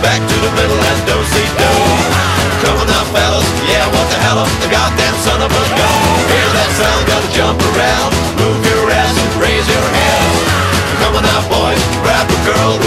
back to the middle and do-si-do. Come on now, fellas, yeah, what the hell, the goddamn son of a gun. Hear that sound, gotta jump around, move your ass and raise your hand. Come on now, boys, grab a girl.